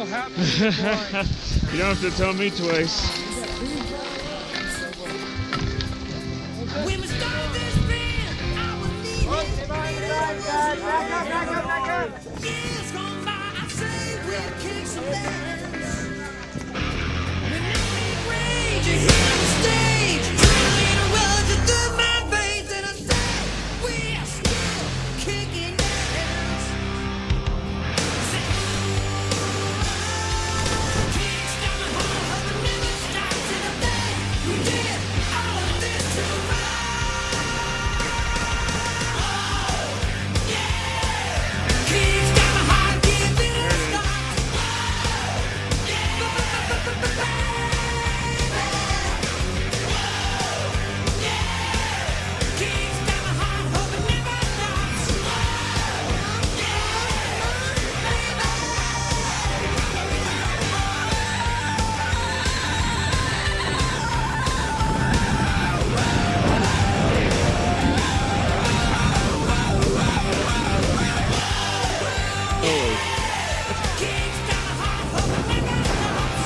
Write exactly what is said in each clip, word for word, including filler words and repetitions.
so happy this morning. You don't have to tell me twice. When we started this band, I was leaving. Back up, back up, back up. Years gone by, I say we'll kick some dance. When night rage, you hear on the stage, drilling a rug through my veins, and I say we're still kicking dance. Say, kicks down the hall, the never stops in a day. We did all of this to ride. Oh, yeah. Kicks down the hall, give it a start. Oh, yeah. Kicks down the hall, hope it never stops. Oh, kicks down the hall, hope it never stops.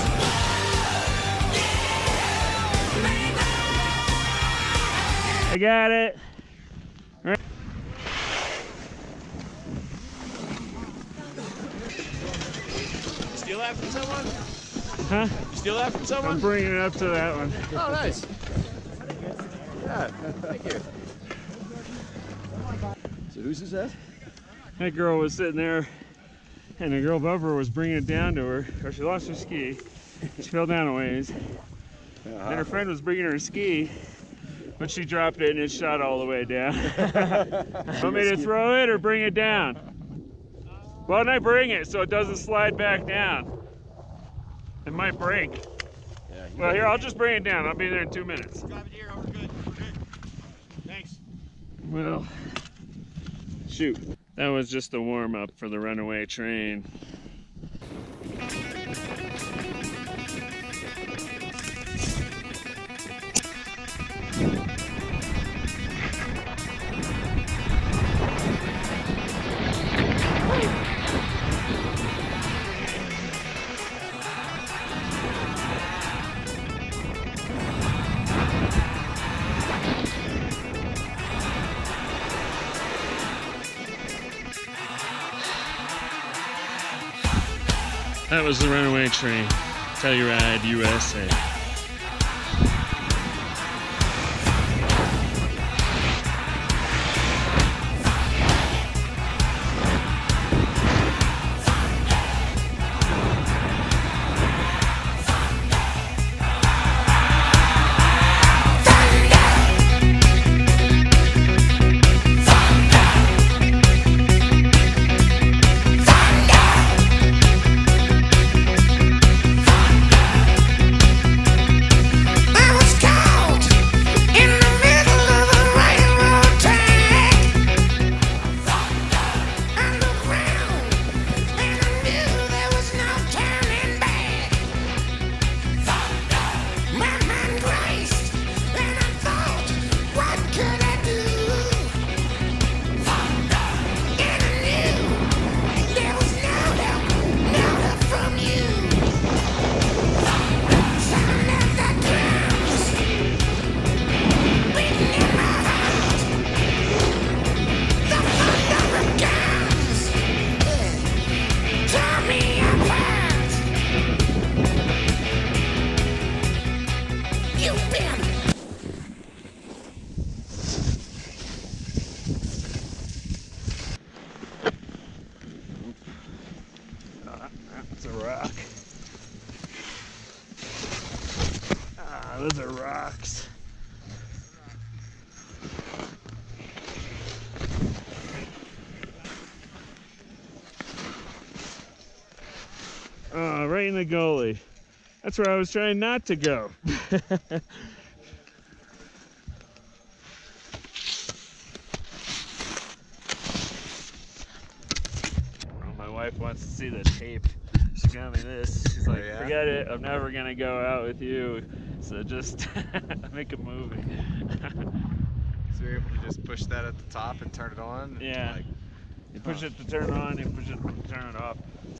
I got it. Right. Steal that from someone? Huh? You steal that from I'm someone? bringing it up to that one. Oh, nice. Yeah, thank you. So who's this at? That girl was sitting there, and the girl above her was bringing it down to her, or she lost her ski. She fell down a ways. Uh-huh. And her friend was bringing her ski, but she dropped it and it shot all the way down. Want me to throw it or bring it down? Why don't I bring it so it doesn't slide back down? It might break. Yeah, Well, here, I'll just bring it down. I'll be there in two minutes. Drop it here. We're good. We're good. Thanks. Well, shoot. That was just a warm-up for the runaway train. That was the runaway train. Telluride, U S A. That's a rock. Ah, those are rocks. Oh, right in the gully. That's where I was trying not to go. My wife wants to see the tape. She got me this. She's like, Oh, yeah? forget it. I'm never gonna go out with you. So just make a movie. So you're able to just push that at the top and turn it on? And Yeah. like, You push it to turn on, you push it to turn it off.